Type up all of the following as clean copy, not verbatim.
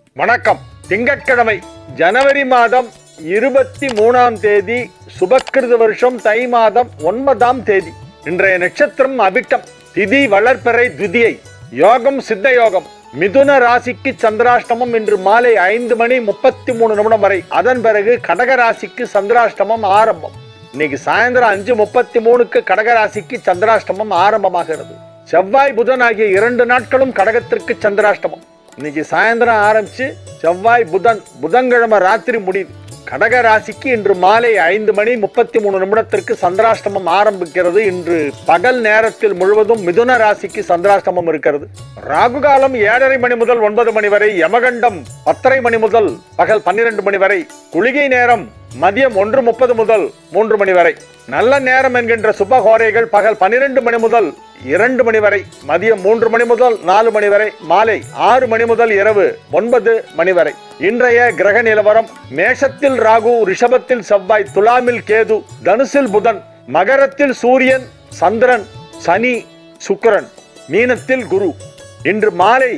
வணக்கம். திங்கட்கிழமை ஜனவரி மாதம் 23ஆம் தேதி, சுபக்கிருத வருஷம் தை மாதம் 9ஆம் தேதி. இன்றைய நட்சத்திரம் அபிட்டம், திதி வளர்பிறை துதியை, யோகம் சித்த யோகம். மிதுன ராசிக்கு சந்திராஷ்டமம் இன்று மாலை 5:33 வரை. அதன் பிறகு கடக ராசிக்கு சந்திராஷ்டமம் ஆரம்பம். இன்னைக்கு சாயந்தரம் 5:33 கடகராசிக்கு சந்திராஷ்டமம் ஆரம்பமாகிறது. செவ்வாய் புதன் ஆகிய 2 நாட்களும் கடகத்திற்கு சந்திராஷ்டமம். இன்னைக்கு சாயந்தரம் ஆரம்பிச்சு செவ்வாய் புதன்கிழமை ராத்திரி முடியுது. கடக ராசிக்கு இன்று மாலை 5:33 சந்திராஷ்டமம் ஆரம்பிக்கிறது. இன்று பகல் நேரத்தில் முழுவதும் மிதுன ராசிக்கு சந்திராஷ்டமம் இருக்கிறது. ராகு காலம் 7:30 மணி முதல் 9 மணி வரை, யமகண்டம் 10:30 மணி முதல் பகல் 12 மணி வரை, குளிகை நேரம் மதியம் 1:30 முதல் 3 மணி வரை. நல்ல நேரம் என்கின்ற சுபஹோரைகள் பகல் 12 மணி முதல் 2 மணி வரை, மதியம் 3 மணி முதல் 4 மணி வரை, மாலை 6 மணி முதல் இரவு 9 மணி வரை. இன்றைய கிரக நிலவரம்: மேஷத்தில் ராகு, ரிஷபத்தில் செவ்வாய், துலாமில் கேது, தனுசில் புதன், மகரத்தில் சூரியன், சந்திரன், சனி, சுக்கிரன், மீனத்தில் குரு. இன்று மாலை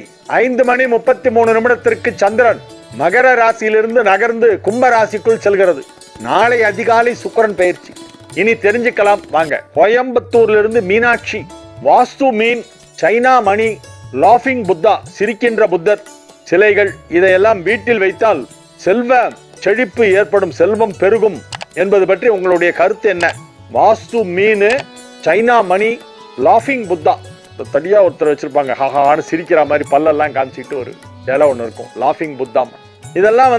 5:33 சந்திரன் மகர ராசியிலிருந்து நகர்ந்து கும்ப ராசிக்குள் செல்கிறது. நாளை அதிகாலை சுக்கிரன் பயிற்சி. இனி தெரிஞ்சுக்கலாம் வாங்க. கோயம்புத்தூரிலிருந்து மீனாட்சி, வாஸ்து மீன், சைனா மணி, லாஃபிங் புத்தா, சிரிக்கின்ற புத்தர் சிலைகள், இதையெல்லாம் வீட்டில் வைத்தால் செல்வ செழிப்பு ஏற்படும், செல்வம் பெருகும் என்பது பற்றி உங்களுடைய கருத்து என்ன? வாஸ்து மீன், சைனா மணி, லாஃபிங் புத்தா, தனியா ஒருத்தர் வச்சிருப்பாங்க, ஹாஹான்னு சிரிக்கிற மாதிரி பல்லெல்லாம் காமிச்சிட்டு ஒரு இலை ஒன்று இருக்கும், லாஃபிங் புத்தா. இதெல்லாம்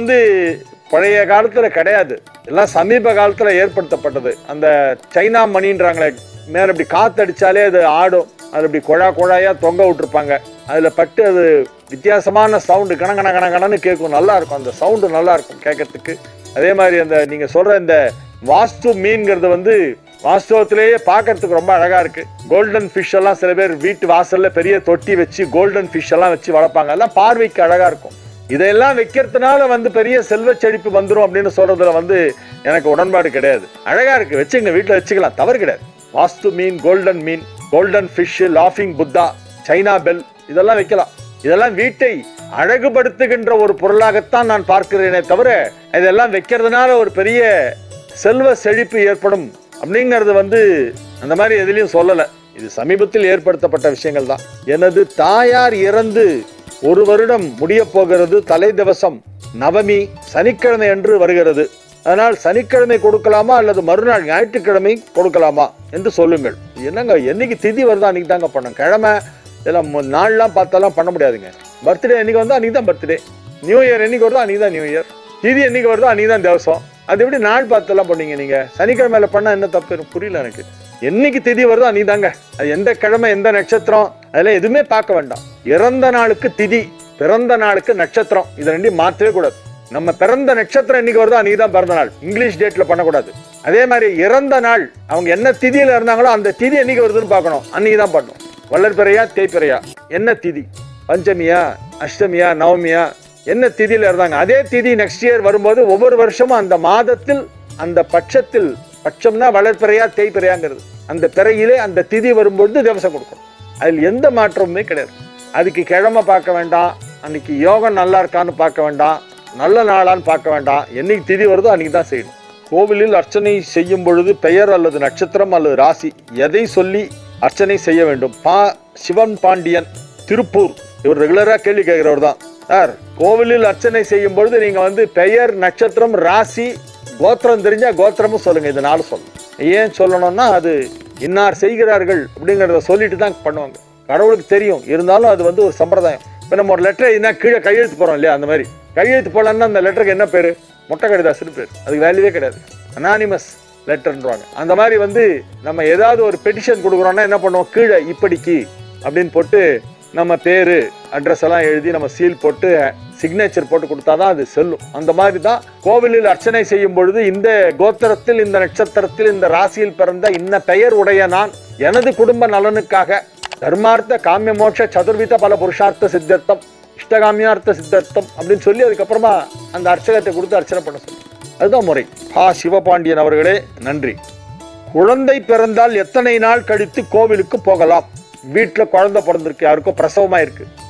பழைய காலத்துல கிடையாது, எல்லாம் சமீப காலத்துல ஏற்படுத்தப்பட்டது. அந்த சைனா மணின்றாங்களே, மேல இப்படி காத்தடிச்சாலே அது ஆடும், அது இப்படி குழாயா தொங்க விட்டுருப்பாங்க. அதுல பட்டு அது வித்தியாசமான சவுண்டு, கணக்கணன்னு கேட்கும், நல்லா இருக்கும். அந்த சவுண்டு நல்லா இருக்கும் கேட்கறதுக்கு. அதே மாதிரி அந்த நீங்க சொல்ற இந்த வாஸ்து மீன்கிறது வாஸ்தவத்திலேயே பார்க்கறதுக்கு ரொம்ப அழகா இருக்கு. கோல்டன் ஃபிஷ் எல்லாம் சில பேர் வீட்டு வாசல்ல பெரிய தொட்டி வச்சு கோல்டன் ஃபிஷ் எல்லாம் வச்சு வளர்ப்பாங்க. எல்லாம் பார்வைக்கு அழகா இருக்கும். இதெல்லாம் வைக்கிறதுனால பெரிய செல்வ செழிப்பு வந்துடும் அப்படின்னு சொல்றதுல எனக்கு உடன்பாடு கிடையாது. அழகா இருக்கு, வச்சுங்க, வீட்டுல வச்சுக்கலாம், தவறு கிடையாது. வாஸ்து மீன், கோல்டன் ஃபிஷ், லாஃபிங் புத்தா, சைனா பெல், இதெல்லாம் வைக்கலாம். இதெல்லாம் வீட்டை அழகுபடுத்துகின்ற ஒரு பொருளாகத்தான் நான் பார்க்கிறேனே தவிர, இதெல்லாம் வைக்கிறதுனால ஒரு பெரிய செல்வ செழிப்பு ஏற்படும் அப்படிங்கிறது அந்த மாதிரி எதுலையும் சொல்லல. இது சமீபத்தில் ஏற்படுத்தப்பட்ட விஷயங்கள் தான். எனது தாயார் இறந்து 1 வருடம் முடிய போகிறது. தலை திவசம் நவமி சனிக்கிழமை என்று வருகிறது. அதனால் சனிக்கிழமை கொடுக்கலாமா அல்லது மறுநாள் ஞாயிற்றுக்கிழமை கொடுக்கலாமா என்று சொல்லுங்கள். என்னங்க, என்னைக்கு திதி வருதோ அன்னைக்கு தாங்க பண்ணணும். கிழமை இதெல்லாம் நாள்லாம் பார்த்தாலாம் பண்ண முடியாதுங்க. பர்த்டே என்னைக்கு வருதோ அன்னைக்கு தான் பர்த்டே. நியூ இயர் என்னைக்கு வருதோ அன்னைக்கு தான் நியூ இயர். திதி என்னைக்கு வருதோ அன்னைக்கு தான் திவசம். அது எப்படி நாள் பார்த்தெல்லாம் பண்ணீங்க நீங்க? சனிக்கிழமையில பண்ணா என்ன தப்பு? புரியல எனக்கு. என்னைக்கு திதி வருதோ அன்னைக்கு தாங்க. அது எந்த கிழமை, எந்த நட்சத்திரம், அதெல்லாம் எதுவுமே பார்க்க வேண்டாம். இறந்த நாளுக்கு திதி, பிறந்த நாளுக்கு நட்சத்திரம், இது ரெண்டையும் மாற்றவே கூடாது. நம்ம பிறந்த நட்சத்திரம் என்னைக்கு வருதோ அன்னைக்கு தான் பிறந்த நாள். இங்கிலீஷ் டேட்ல பண்ணக்கூடாது. அதே மாதிரி இறந்த நாள் அவங்க என்ன திதியில இருந்தாங்களோ அந்த திதி என்னைக்கு வருதுன்னு பார்க்கணும், அன்னைக்கு தான் பண்ணணும். வளர்பிறையா தேய்பிறையா, என்ன திதி, பஞ்சமியா அஷ்டமியா நவமியா, என்ன திதியில இருந்தாங்க அதே திதி நெக்ஸ்ட் இயர் வரும்போது ஒவ்வொரு வருஷமும் அந்த மாதத்தில் அந்த பட்சத்தில், பட்சம்னா வளர்பிறையா தேய்பிறையாங்கிறது, அந்த பிறையிலே அந்த திதி வரும்பொழுது திவசம் கொடுக்கணும். அதில் எந்த மாற்றமுமே கிடையாது. அதுக்கு கிழமை பார்க்க வேண்டாம், அன்னைக்கு யோகம் நல்லா இருக்கான்னு பார்க்க வேண்டாம், நல்ல நாளான்னு பார்க்க வேண்டாம். என்னைக்கு திதி வருதோ அன்னைக்கு தான் செய்யணும். கோவிலில் அர்ச்சனை செய்யும் பொழுது பெயர் அல்லது நட்சத்திரம் அல்லது ராசி எதை சொல்லி அர்ச்சனை செய்ய வேண்டும்? சிவன் பாண்டியன், திருப்பூர், இவர் ரெகுலரா கேள்வி கேட்கிறவர் தான். சார், கோவிலில் அர்ச்சனை செய்யும் பொழுது நீங்க பெயர், நட்சத்திரம், ராசி, கோத்திரம் தெரிஞ்சா கோத்திரமும் சொல்லுங்க. இது 4 சொல்லணும். ஏன் சொல்லணும்னா அது இன்னார் செய்கிறார்கள் அப்படிங்கிறத சொல்லிட்டு தான் பண்ணுவாங்க. கடவுளுக்கு தெரியும், இருந்தாலும் அது ஒரு சம்பிரதாயம். இப்போ நம்ம ஒரு லெட்டர் எழுதினா கீழே கையெழுத்து போறோம் இல்லையா, அந்த மாதிரி கையெழுத்து போடலன்னா அந்த லெட்டருக்கு என்ன பேரு? மொட்டை கடிதாசுன்னு பேர். அதுக்கு வேல்யூவே கிடையாது, அனானிமஸ் லெட்டர்ன்றாங்க. அந்த மாதிரி நம்ம ஏதாவது ஒரு பெட்டிஷன் கொடுக்குறோம்னா என்ன பண்ணுவோம்? கீழே இப்படிக்கு அப்படின்னு போட்டு நம்ம பேரு, அட்ரஸ் எல்லாம் எழுதி நம்ம சீல் போட்டு சிக்னேச்சர் போட்டு கொடுத்தாதான் அது செல்லும். அந்த மாதிரி தான் கோவிலில் அர்ச்சனை செய்யும் பொழுது இந்த கோத்திரத்தில், இந்த நட்சத்திரத்தில், இந்த ராசியில் பிறந்த இன்ன பெயர் உடைய நான் எனது குடும்ப நலனுக்காக தர்மார்த்த காமிய மோட்ச சதுர்வித பல புருஷார்த்த சித்தர்த்தம் இஷ்டகாமியார்த்த சித்தர்த்தம் அப்படின்னு சொல்லி அதுக்கப்புறமா அந்த அர்ச்சகத்தை கொடுத்து அர்ச்சனை பண்ண சொல்லி, அதுதான் முறை. சிவபாண்டியன் அவர்களே, நன்றி. குழந்தை பிறந்தால் எத்தனை நாள் கழித்து கோவிலுக்கு போகலாம்? வீட்டுல குழந்தை பிறந்திருக்கு, யாருக்கோ பிரசவமா இருக்கு,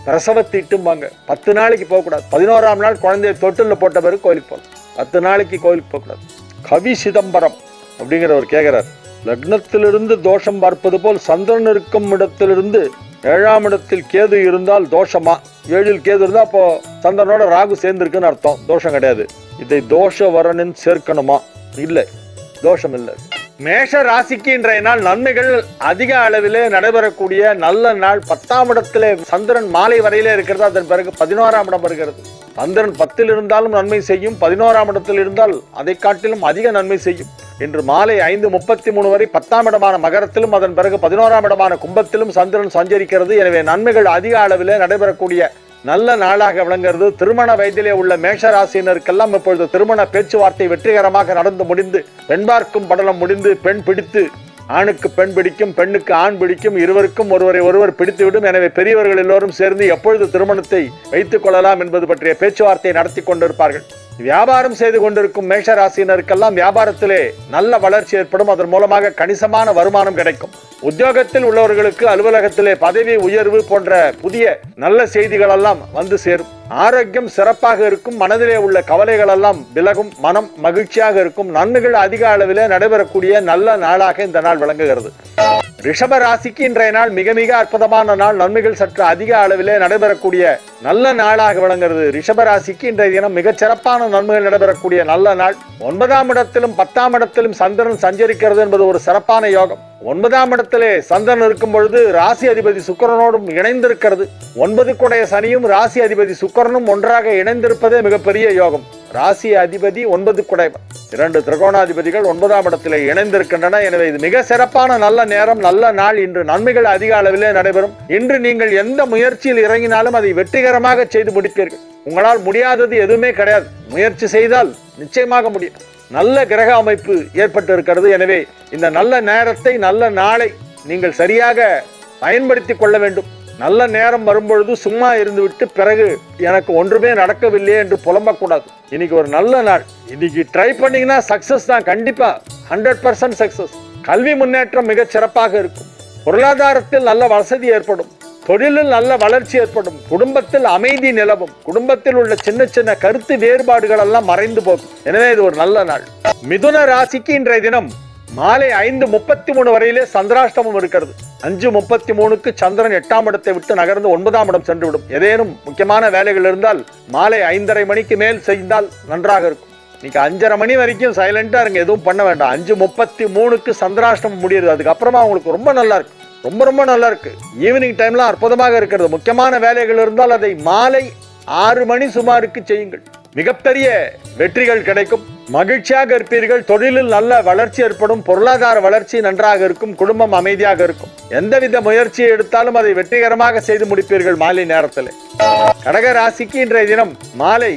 பிரசவத்தீட்டும்பாங்க. 10 நாளைக்கு போகக்கூடாது. 11ஆம் நாள் குழந்தைய தொட்டில் போட்ட பிறகு கோயிலுக்கு போகலாம். 10 நாளைக்கு கோயிலுக்கு போகக்கூடாது. கவி சிதம்பரம் அப்படிங்கிறவர் கேட்கிறார், லக்னத்திலிருந்து தோஷம் பார்ப்பது போல் சந்திரன் இருக்கும் இடத்திலிருந்து 7ஆம் இடத்தில் கேது இருந்தால் தோஷமா? 7இல் கேது இருந்தா அப்போ சந்திரனோட ராகு சேர்ந்து இருக்குன்னு அர்த்தம், தோஷம் கிடையாது. இதை தோஷ வரனின் சேர்க்கணுமா? இல்லை, தோஷம் இல்லை. மேஷ ராசிக்கு இன்றைய நாள் நன்மைகள் அதிக அளவிலே நடைபெறக்கூடிய நல்ல நாள். 10ஆம் இடத்திலே சந்திரன் மாலை வரையிலே இருக்கிறது, அதன் பிறகு 11ஆம் இடம் வருகிறது. சந்திரன் 10இல் இருந்தாலும் நன்மை செய்யும், 11ஆம் இடத்தில் இருந்தால் அதை காட்டிலும் அதிக நன்மை செய்யும். இன்று மாலை 5:33 வரை 10ஆம் இடமான மகரத்திலும் அதன் பிறகு 11ஆம் இடமான கும்பத்திலும் சந்திரன் சஞ்சரிக்கிறது. எனவே நன்மைகள் அதிக அளவிலே நடைபெறக்கூடிய நல்ல நாளாக விளங்குகிறது. திருமண வயதிலே உள்ள மேஷ ராசியினருக்கெல்லாம் இப்பொழுது திருமண பேச்சுவார்த்தை வெற்றிகரமாக நடந்து முடிந்து, பெண் பார்க்கும் படலம் முடிந்து, பெண் பிடித்து, ஆணுக்கு பெண் பிடிக்கும், பெண்ணுக்கு ஆண் பிடிக்கும், இருவருக்கும் ஒருவர் பிடித்துவிடும். எனவே பெரியவர்கள் எல்லோரும் சேர்ந்து எப்பொழுது திருமணத்தை வைத்துக் கொள்ளலாம் என்பது பற்றிய பேச்சுவார்த்தை நடத்தி கொண்டிருப்பார்கள். வியாபாரம் செய்து கொண்டிருக்கும் மேஷ ராசியினருக்கெல்லாம் வியாபாரத்திலே நல்ல வளர்ச்சி ஏற்படும். அதன் மூலமாக கணிசமான வருமானம் கிடைக்கும். உத்தியோகத்தில் உள்ளவர்களுக்கு அலுவலகத்திலே பதவி உயர்வு போன்ற புதிய நல்ல செய்திகள் எல்லாம் வந்து சேரும். ஆரோக்கியம் சிறப்பாக இருக்கும். மனதிலே உள்ள கவலைகள் எல்லாம் விலகும். மனம் மகிழ்ச்சியாக இருக்கும். நன்மைகள் அதிக அளவிலே நடைபெறக்கூடிய நல்ல நாளாக இந்த நாள் விளங்குகிறது. ரிஷப ராசிக்கு இன்றைய நாள் மிக மிக அற்புதமான நாள். நன்மைகள் சற்று அதிக அளவிலே நடைபெறக்கூடிய நல்ல நாளாக விளங்குகிறது. ரிஷப ராசிக்கு இன்றைய தினம் மிகச் சிறப்பான நன்மைகள் நடைபெறக்கூடிய நல்ல நாள். 9ஆம் இடத்திலும் 10ஆம் இடத்திலும் சந்திரன் சஞ்சரிக்கிறது என்பது ஒரு சிறப்பான யோகம். 9ஆம் இடத்திலே சந்திரன் இருக்கும் பொழுது ராசி அதிபதி சுக்கிரனோடும் இணைந்திருக்கிறது. 9 குடைய சனியும் ராசி அதிபதி சுக்கிரனும் ஒன்றாக இணைந்திருப்பதே மிகப்பெரிய யோகம். ராசி அதிபதி 9 குடைவன், 2 திரிகோணாதிபதிகள் 9ஆம் இடத்திலே இணைந்திருக்கின்றன. எனவே இது மிக சிறப்பான நல்ல நேரம், நல்ல நாள். இன்று நன்மைகள் அதிக அளவிலே நடைபெறும். இன்று நீங்கள் எந்த முயற்சியில் இறங்கினாலும் அதை வெற்றிகரமாக செய்து முடிப்பீர்கள். உங்களால் முடியாதது எதுவுமே கிடையாது. முயற்சி செய்தால் நிச்சயமாக முடியும். நல்ல கிரக அமைப்பு ஏற்பட்டு இருக்கிறது. எனவே இந்த நல்ல நேரத்தை, நல்ல நாளை நீங்கள் சரியாக பயன்படுத்தி கொள்ள வேண்டும். நல்ல நேரம் வரும்பொழுது சும்மா இருந்துவிட்டு பிறகு எனக்கு ஒன்றுமே நடக்கவில்லையே என்று புலம்பக்கூடாது. இன்னைக்கு ஒரு நல்ல நாள். இன்னைக்கு ட்ரை பண்ணீங்கன்னா சக்சஸ் தான், கண்டிப்பா 100% சக்சஸ். கல்வி முன்னேற்றம் மிகச் சிறப்பாக இருக்கும். பொருளாதாரத்தில் நல்ல வசதி ஏற்படும். தொழிலில் நல்ல வளர்ச்சி ஏற்படும். குடும்பத்தில் அமைதி நிலவும். குடும்பத்தில் உள்ள சின்ன சின்ன கருத்து வேறுபாடுகள் எல்லாம் மறைந்து போகும். எனவே இது ஒரு நல்ல நாள். மிதுன ராசிக்கு இன்றைய தினம் மாலை 5:33 வரையிலே சந்திராஷ்டமம் இருக்கிறது. 5:33க்கு சந்திரன் 8ஆம் இடத்தை விட்டு நகர்ந்து 9ஆம் இடம் சென்று விடும். ஏதேனும் முக்கியமான வேலைகள் இருந்தால் மாலை 5:30 மணிக்கு மேல் செய்தால் நன்றாக இருக்கும். இன்னைக்கு 5:30 மணி வரைக்கும் சைலண்டா இருங்க, எதுவும் பண்ண வேண்டாம். 5:33க்கு சந்திராஷ்டமம் முடியுது. அதுக்கப்புறமா உங்களுக்கு ரொம்ப நல்லா இருக்கு, ரொம்ப ரொம்ப நல்லா இருக்கு. ஈவினிங் டைம்ல அற்புதமாக இருக்கிறது. முக்கியமான வேலைகள் இருந்தால் அதை மாலை 6 மணி சுமாருக்கு செய்யுங்கள். மிகப்பெரிய வெற்றிகள் கிடைக்கும். மகிழ்ச்சியாக இருப்பீர்கள். தொழிலில் நல்ல வளர்ச்சி ஏற்படும். பொருளாதார வளர்ச்சி நன்றாக இருக்கும். குடும்பம் அமைதியாக இருக்கும். எந்தவித முயற்சியை எடுத்தாலும் அதை வெற்றிகரமாக செய்து முடிப்பீர்கள் மாலை நேரத்தில். கடக ராசிக்கு இன்றைய தினம் மாலை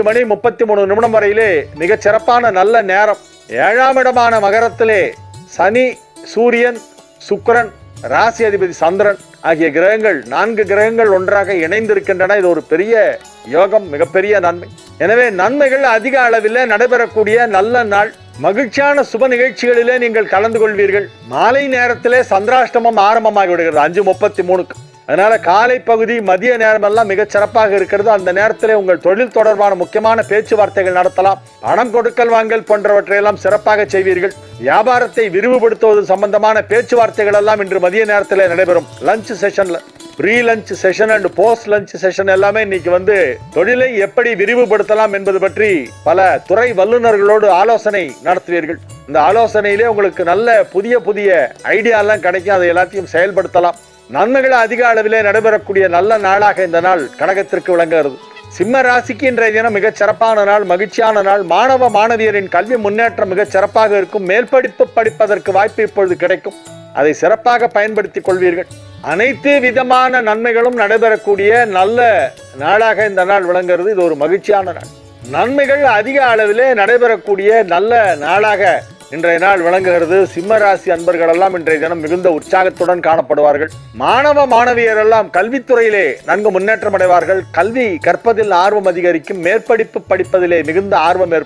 5:33 வரையிலே மிகச் சிறப்பான நல்ல நேரம். 7ஆம் இடமான மகரத்திலே சனி, சூரியன், சுக்கிரன், ராசி அதிபதி சந்திரன் ஆகிய கிரகங்கள், 4 கிரகங்கள் ஒன்றாக இணைந்திருக்கின்றன. இது ஒரு பெரிய யோகம், மிகப்பெரிய நன்மை. எனவே நன்மைகள் அதிக அளவில் நடைபெறக்கூடிய நல்ல நாள். மகிழ்ச்சியான சுப நிகழ்ச்சிகளிலே நீங்கள் கலந்து கொள்வீர்கள். மாலை நேரத்திலே சந்திராஷ்டமம் ஆரம்பமாகி விடுகிறது 5:33க்கு. அதனால காலை பகுதி, மதிய நேரம் எல்லாம் மிகச் சிறப்பாக இருக்கிறது. அந்த நேரத்திலே உங்கள் தொழில் தொடர்பான முக்கியமான பேச்சுவார்த்தைகள் நடத்தலாம். பணம் கொடுக்கல் வாங்கல் போன்றவற்றையெல்லாம் சிறப்பாக செய்வீர்கள். வியாபாரத்தை விரிவுபடுத்துவது சம்பந்தமான பேச்சுவார்த்தைகள் எல்லாம் இன்று மதிய நேரத்தில் நடைபெறும். லஞ்ச் செஷன்ல, pre lunch session and post lunch session எல்லாமே இன்னைக்கு தொழிலை எப்படி விரிவுபடுத்தலாம் என்பது பற்றி பல துறை வல்லுநர்களோடு ஆலோசனை நடத்துவீர்கள். இந்த ஆலோசனையிலே உங்களுக்கு நல்ல புதிய புதிய ஐடியா எல்லாம் கிடைக்கும். அதை எல்லாத்தையும் செயல்படுத்தலாம். நன்மைகள் அதிக அளவிலே நடைபெறக்கூடிய நல்ல நாளாக இந்த நாள் கடகத்திற்கு விளங்குகிறது. சிம்ம ராசிக்கு இன்றைய தினம் மிகச் சிறப்பான நாள், மகிழ்ச்சியான நாள். மாணவ மாணவியரின் கல்வி முன்னேற்றம் மிகச் சிறப்பாக இருக்கும். மேல் படிப்பு படிப்பதற்கு வாய்ப்பு இப்பொழுது கிடைக்கும். அதை சிறப்பாக பயன்படுத்திக் கொள்வீர்கள். அனைத்து விதமான நன்மைகளும் நடைபெறக்கூடிய நல்ல நாளாக இந்த நாள் விளங்குகிறது. இது ஒரு மகிழ்ச்சியான நாள். நன்மைகள் அதிக அளவிலே நடைபெறக்கூடிய நல்ல நாளாக இன்றைய நாள் விளங்குகிறது. சிம்ம ராசி அன்பர்கள் எல்லாம் இன்றைய தினம் மிகுந்த உற்சாகத்துடன் காணப்படுவார்கள். மாணவ மாணவியர் எல்லாம் கல்வித்துறையிலே நன்கு முன்னேற்றம் அடைவார்கள். கல்வி கற்பதில் ஆர்வம் அதிகரிக்கும். மேற்படிப்பு படிப்பதிலே மிகுந்த ஆர்வம் ஏற்படும்.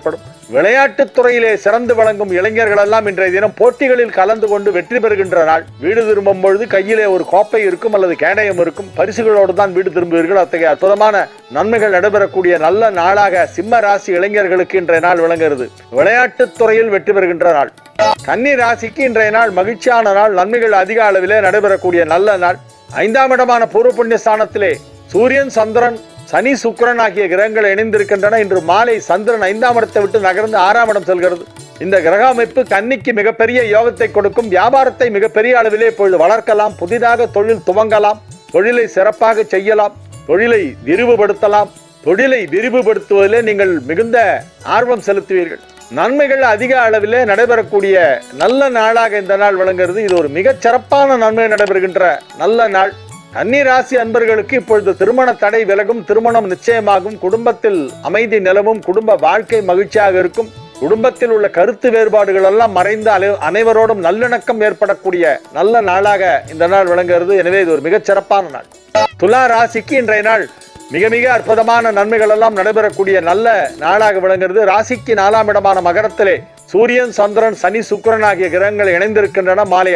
விளையாட்டுத் துறையிலே சிறந்து வழங்கும் இளைஞர்கள் எல்லாம் இன்றைய தினம் போட்டிகளில் கலந்து கொண்டு வெற்றி பெறுகின்ற நாள். வீடு திரும்பும் பொழுது கையிலே ஒரு கோப்பை இருக்கும் அல்லது கேடயம் இருக்கும். பரிசுகளோடு தான் வீடு திரும்புவீர்கள். அத்தகைய அற்புதமான நன்மைகள் நடைபெறக்கூடிய நல்ல நாளாக சிம்ம ராசி இளைஞர்களுக்கு இன்றைய நாள் விளங்குகிறது. விளையாட்டுத் துறையில் வெற்றி பெறுகின்ற நாள். கன்னி ராசிக்கு இன்றைய நாள் மகிழ்ச்சியான நாள். நன்மைகள் அதிக அளவிலே நடைபெறக்கூடிய நல்ல நாள். 5ஆம் இடமான பூர்வ புண்ணிய ஸ்தானத்திலே சூரியன், சந்திரன், சனி, சுக்கிரன் ஆகிய கிரகங்கள் இணைந்திருக்கின்றன. இன்று மாலை சந்திரன் 5ஆம் இடத்தை விட்டு நகர்ந்து 6ஆம் இடம் செல்கிறது. இந்த கிரக அமைப்பு கன்னிக்கு மிகப்பெரிய யோகத்தை கொடுக்கும். வியாபாரத்தை மிகப்பெரிய அளவிலே இப்பொழுது வளர்க்கலாம். புதிதாக தொழில் துவங்கலாம். தொழிலை சிறப்பாக செய்யலாம். தொழிலை விரிவுபடுத்தலாம். தொழிலை விரிவுபடுத்துவதிலே நீங்கள் மிகுந்த ஆர்வம் செலுத்துவீர்கள். நன்மைகள் அதிக அளவிலே நடைபெறக்கூடிய நல்ல நாளாக இந்த நாள் விளங்குகிறது. இது ஒரு மிகச் சிறப்பான நன்மை நடைபெறுகின்ற நல்ல நாள். கன்னி ராசி அன்பர்களுக்கு இப்பொழுது திருமண தடை விலகும். திருமணம் நிச்சயமாகும். குடும்பத்தில் அமைதி நிலவும். குடும்ப வாழ்க்கை மகிழ்ச்சியாக இருக்கும். குடும்பத்தில் உள்ள கருத்து வேறுபாடுகள் எல்லாம் மறைந்து அனைவரோடும் நல்லிணக்கம் ஏற்படக்கூடிய நல்ல நாளாக இந்த நாள் விளங்குகிறது. எனவே இது ஒரு மிகச் சிறப்பான நாள். துலா ராசிக்கு இன்றைய நாள் மிக மிக அற்புதமான நன்மைகள் எல்லாம் நடைபெறக்கூடிய நல்ல நாளாக விளங்குகிறது. ராசிக்கு 4ஆம் இடமான மகரத்திலே சூரியன், சந்திரன், சனி, சுக்கிரன் ஆகிய கிரகங்கள் இணைந்திருக்கின்றன. மாலை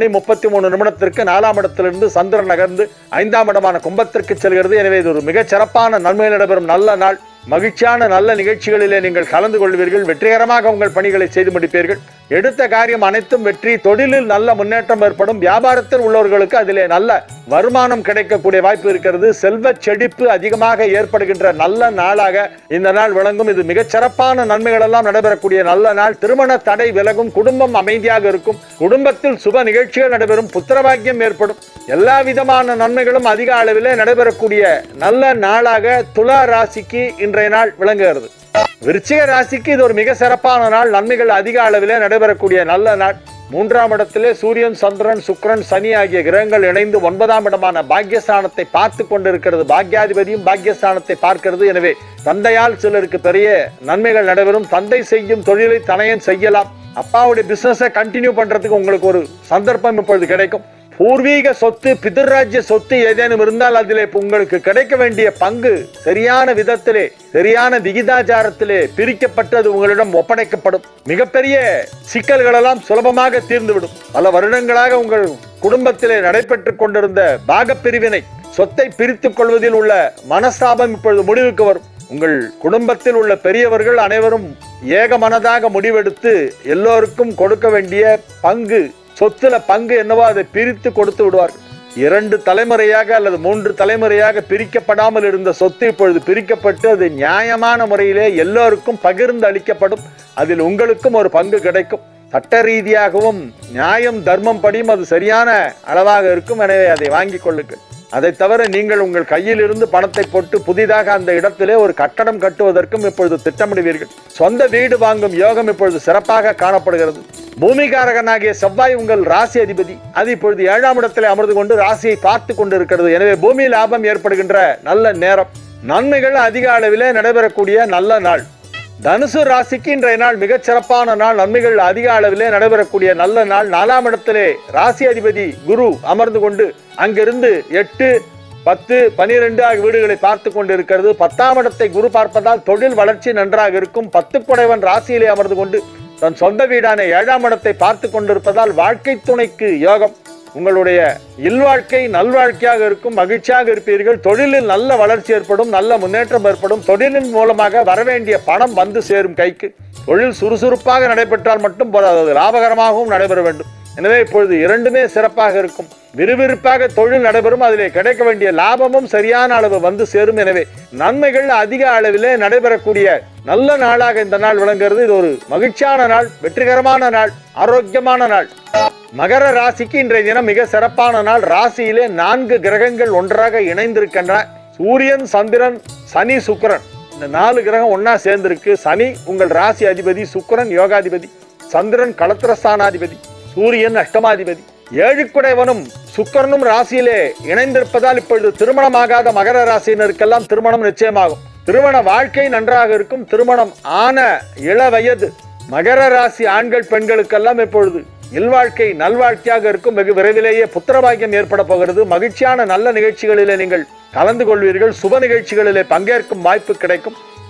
5:33 4ஆம் இடத்திலிருந்து சந்திரன் நகர்ந்து 5ஆம் இடமான கும்பத்திற்கு செல்கிறது. எனவே இது ஒரு மிகச் சிறப்பான நன்மை நடைபெறும் நல்ல நாள். மகிழ்ச்சியான நல்ல நிகழ்ச்சிகளிலே நீங்கள் கலந்து கொள்வீர்கள். வெற்றிகரமாக உங்கள் பணிகளை செய்து முடிப்பீர்கள். எடுத்த காரியம் அனைத்தும் வெற்றி. தொழிலில் நல்ல முன்னேற்றம் ஏற்படும். வியாபாரத்தில் உள்ளவர்களுக்கு அதிலே நல்ல வருமானம் கிடைக்கக்கூடிய வாய்ப்பு இருக்கிறது. செல்வ செழிப்பு அதிகமாக ஏற்படுகின்ற நல்ல நாளாக இந்த நாள் விளங்கும். இது மிகச் சிறப்பான நன்மைகள் எல்லாம் நடைபெறக்கூடிய நல்ல நாள். திருமண தடை விலகும். குடும்பம் அமைதியாக இருக்கும். குடும்பத்தில் சுப நிகழ்ச்சிகள் நடைபெறும். புத்திரபாக்கியம் ஏற்படும். எல்லா விதமான நன்மைகளும் அதிக அளவிலே நடைபெறக்கூடிய நல்ல நாளாக துலா ராசிக்கு இன்றைய நாள் விளங்குகிறது. விருச்சிக ராசிக்கு இது ஒரு மிக சிறப்பான நாள். நன்மைகள் அதிக அளவிலே நடைபெறக்கூடிய நல்ல நாள். 3ஆம் இடத்திலே சூரியன், சந்திரன், சுக்கிரன், சனி ஆகிய கிரகங்கள் இணைந்து 9ஆம் இடமான பாக்கியஸ்தானத்தை பார்த்து கொண்டிருக்கிறது. பாக்கியாதிபதியும் பாக்கியஸ்தானத்தை பார்க்கிறது. எனவே தந்தையால் சிலருக்கு பெரிய நன்மைகள் நடைபெறும். தந்தை செய்யும் தொழிலை தனையன் செய்யலாம். அப்பாவுடைய பிசினஸை கண்டினியூ பண்றதுக்கு உங்களுக்கு ஒரு சந்தர்ப்பம் இப்பொழுது கிடைக்கும். பூர்வீக சொத்து, பிதர்ராஜ்ய சொத்து ஏதேனும் இருந்தால் அதிலே உங்களுக்கு கிடைக்க வேண்டிய பங்கு சரியான விதத்திலே, சரியான விகிதாச்சாரத்திலே பிரிக்கப்பட்டு அது உங்களிடம் ஒப்படைக்கப்படும். மிகப்பெரிய சிக்கல்கள் எல்லாம் சுலபமாக தீர்ந்துவிடும். பல வருடங்களாக உங்கள் குடும்பத்திலே நடைபெற்றுக் கொண்டிருந்த பாகப்பிரிவினை, சொத்தை பிரித்துக் கொள்வதில் உள்ள மனஸ்தாபம் இப்பொழுது முடிவுக்கு வரும். உங்கள் குடும்பத்தில் உள்ள பெரியவர்கள் அனைவரும் ஏக மனதாக முடிவெடுத்து எல்லோருக்கும் கொடுக்க வேண்டிய பங்கு, சொத்துல பங்கு என்னவோ அதை பிரித்து கொடுத்து விடுவார்கள். 2 தலைமுறையாக அல்லது 3 தலைமுறையாக பிரிக்கப்படாமல் இருந்த சொத்து இப்பொழுது பிரிக்கப்பட்டு அது நியாயமான முறையிலே எல்லோருக்கும் பகிர்ந்து அளிக்கப்படும். அதில் உங்களுக்கும் ஒரு பங்கு கிடைக்கும். சட்ட ரீதியாகவும் நியாயம் தர்மம் படியும் அது சரியான அளவாக இருக்கும். எனவே அதை வாங்கிக் கொள்ளுங்கள். அதை தவிர நீங்கள் உங்கள் கையில் இருந்து பணத்தை போட்டு புதிதாக அந்த இடத்திலே ஒரு கட்டடம் கட்டுவதற்கும் இப்பொழுது திட்டமிடுவீர்கள். சொந்த வீடு வாங்கும் யோகம் இப்பொழுது சிறப்பாக காணப்படுகிறது. பூமிகாரகனாகிய செவ்வாய் உங்கள் ராசி அதிபதி. அது இப்பொழுது 7ஆம் இடத்திலே அமர்ந்து கொண்டு ராசியை பார்த்து கொண்டு இருக்கிறது. எனவே பூமி லாபம் ஏற்படுகின்ற நல்ல நேரம். நன்மைகள் அதிக அளவிலே நடைபெறக்கூடிய நல்ல நாள். தனுசு ராசிக்கு இன்றைய நாள் மிகச் சிறப்பான நாள். நன்மைகள் அதிக அளவிலே நடைபெறக்கூடிய நல்ல நாள். 4ஆம் இடத்திலே ராசி அதிபதி குரு அமர்ந்து கொண்டு அங்கிருந்து 8, 10, 12 ஆகிய வீடுகளை பார்த்து கொண்டு இருக்கிறது. 10ஆம் இடத்தை குரு பார்ப்பதால் தொழில் வளர்ச்சி நன்றாக இருக்கும். 10 குடைவன் ராசியிலே அமர்ந்து கொண்டு தன் சொந்த வீடான 7ஆம் இடத்தை பார்த்து கொண்டிருப்பதால் வாழ்க்கை துணைக்கு யோகம். உங்களுடைய இல்வாழ்க்கை நல்வாழ்க்கையாக இருக்கும். மகிழ்ச்சியாக இருப்பீர்கள். தொழிலில் நல்ல வளர்ச்சி ஏற்படும். நல்ல முன்னேற்றம் ஏற்படும். தொழிலின் மூலமாக வரவேண்டிய பணம் வந்து சேரும் கைக்கு. தொழில் சுறுசுறுப்பாக நடைபெற்றால் மட்டும் போதாது, லாபகரமாகவும் நடைபெற வேண்டும். எனவே இப்பொழுது 2மே சிறப்பாக இருக்கும். விறுவிறுப்பாக தொழில் நடைபெறும். அதிலே கிடைக்க வேண்டிய லாபமும் சரியான அளவு வந்து சேரும். எனவே நன்மைகள் அதிக அளவிலே நடைபெறக்கூடிய நல்ல நாளாக இந்த நாள் விளங்குகிறது. இது ஒரு மகிழ்ச்சியான நாள், வெற்றிகரமான நாள், ஆரோக்கியமான நாள். மகர ராசிக்கு இன்றைய தினம் மிக சிறப்பான நாள். ராசியிலே 4 கிரகங்கள் ஒன்றாக இணைந்திருக்கின்றன. சூரியன், சந்திரன், சனி, சுக்கிரன். இந்த 4 கிரகம் ஒன்னா சேர்ந்திருக்கு. சனி உங்கள் ராசி அதிபதி, சுக்கிரன் யோகாதிபதி, சந்திரன் களத்திரஸ்தானாதிபதி, சூரியன் அஷ்டமாதிபதி. 7 குடைவனும் சுக்கிரனும் ராசியிலே இணைந்திருப்பதால் இப்பொழுது திருமணமாகாத மகர ராசியினருக்கெல்லாம் திருமணம் நிச்சயமாகும். திருமண வாழ்க்கை நன்றாக இருக்கும். திருமணம் ஆன இள வயது மகர ராசி ஆண்கள் பெண்களுக்கெல்லாம் இப்பொழுது இல்வாழ்க்கை நல்வாழ்க்கையாக இருக்கும். வெகு விரைவிலேயே புத்திரபாக்கியம் ஏற்பட போகிறது. மகிழ்ச்சியான நல்ல நிகழ்ச்சிகளிலே நீங்கள் கலந்து கொள்வீர்கள். சுப நிகழ்ச்சிகளிலே பங்கேற்கும் வாய்ப்பு கிடைக்கும்.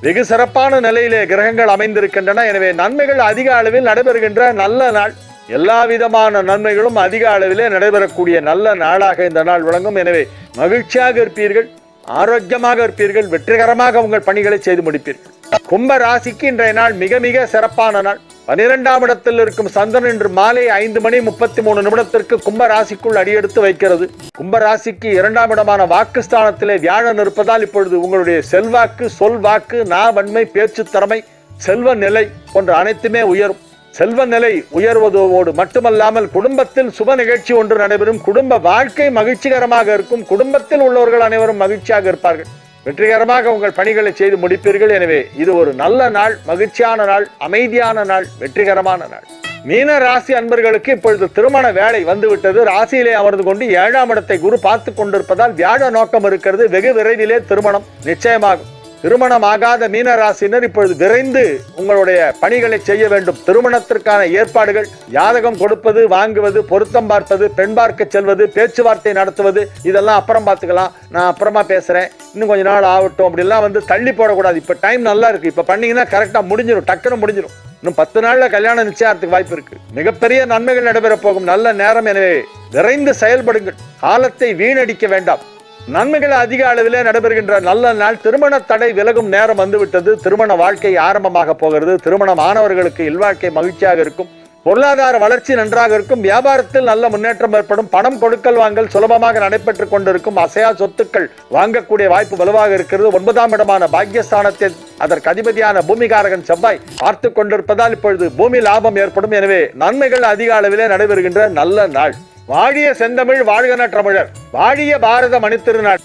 வெகு சிறப்பான நிலையிலே கிரகங்கள் அமைந்திருக்கின்றன. எனவே நன்மைகள் அதிக அளவில் நடைபெறுகின்ற நல்ல நாள். எல்லா விதமான நன்மைகளும் அதிக அளவிலே நடைபெறக்கூடிய நல்ல நாளாக இந்த நாள் விளங்கும். எனவே மகிழ்ச்சியாக இருப்பீர்கள், ஆரோக்கியமாக இருப்பீர்கள், வெற்றிகரமாக உங்கள் பணிகளை செய்து முடிப்பீர்கள். கும்ப ராசிக்கு இன்றைய நாள் மிக மிக சிறப்பான நாள். 12ஆம் இடத்தில் இருக்கும் சந்திரன் இன்று மாலை 5:33 கும்ப ராசிக்குள் அடியெடுத்து வைக்கிறது. கும்ப ராசிக்கு 2ஆம் இடமான வாக்குஸ்தானத்திலே வியாழன் இருப்பதால் இப்பொழுது உங்களுடைய செல்வாக்கு, சொல்வாக்கு, நாவன்மை, பேச்சு திறமை, செல்வ நிலை போன்ற அனைத்துமே உயரும். செல்வ நிலை உயர்வதோடு மட்டுமல்லாமல் குடும்பத்தில் சுப நிகழ்ச்சி ஒன்று நடைபெறும். குடும்ப வாழ்க்கை மகிழ்ச்சிகரமாக இருக்கும். குடும்பத்தில் உள்ளவர்கள் அனைவரும் மகிழ்ச்சியாக இருப்பார்கள். வெற்றிகரமாக உங்கள் பணிகளை செய்து முடிப்பீர்கள். எனவே இது ஒரு நல்ல நாள், மகிழ்ச்சியான நாள், அமைதியான நாள், வெற்றிகரமான நாள். மீன ராசி அன்பர்களுக்கு இப்பொழுது திருமண வேலை வந்துவிட்டது. ராசியிலே அமர்ந்து கொண்டு 7ஆம் இடத்தை குரு பார்த்து கொண்டிருப்பதால் வியாழ நோக்கம் இருக்கிறது. வெகு விரைவிலே திருமணம் நிச்சயமாகும். திருமணம் ஆகாத மீன ராசியினர் இப்பொழுது விரைந்து உங்களுடைய பணிகளை செய்ய வேண்டும். திருமணத்திற்கான ஏற்பாடுகள், ஜாதகம் கொடுப்பது, வாங்குவது, பொருத்தம் பார்ப்பது, பெண் பார்க்க செல்வது, பேச்சுவார்த்தை நடத்துவது, இதெல்லாம் அப்புறம் பார்த்துக்கலாம், நான் அப்புறமா பேசுறேன், இன்னும் கொஞ்ச நாள் ஆகட்டும் அப்படிலாம் தள்ளி போடக்கூடாது. இப்ப டைம் நல்லா இருக்கு, இப்ப பண்ணீங்கன்னா கரெக்டா முடிஞ்சிடும், டக்குன்னு முடிஞ்சிடும். இன்னும் 10 நாள்ல கல்யாணம் நிச்சயத்துக்கு வாய்ப்பு இருக்கு. மிகப்பெரிய நன்மைகள் நடைபெற போகும் நல்ல நேரம். எனவே விரைந்து செயல்படுங்கள், காலத்தை வீணடிக்க வேண்டாம். நன்மைகள் அதிக அளவிலே நடைபெறுகின்ற நல்ல நாள். திருமண தடை விலகும் நேரம் வந்துவிட்டது. திருமண வாழ்க்கை ஆரம்பமாக போகிறது. திருமணம் ஆனவர்களுக்கு இல்வாழ்க்கை மகிழ்ச்சியாக இருக்கும். பொருளாதார வளர்ச்சி நன்றாக இருக்கும். வியாபாரத்தில் நல்ல முன்னேற்றம் ஏற்படும். பணம் கொடுக்கல் வாங்கல் சுலபமாக நடைபெற்றுக் கொண்டிருக்கும். அசையா சொத்துக்கள் வாங்கக்கூடிய வாய்ப்பு வலுவாக இருக்கிறது. 9ஆம் இடமான பாக்கியஸ்தானத்தை அதற்கு அதிபதியான பூமிகாரகன் செவ்வாய் பார்த்து கொண்டிருப்பதால் இப்பொழுது பூமி லாபம் ஏற்படும். எனவே நன்மைகள் அதிக அளவிலே நடைபெறுகின்ற நல்ல நாள். வாழிய செந்தமிழ், வாழ்க தமிழர், வாழிய பாரத மணித்திருநாள்.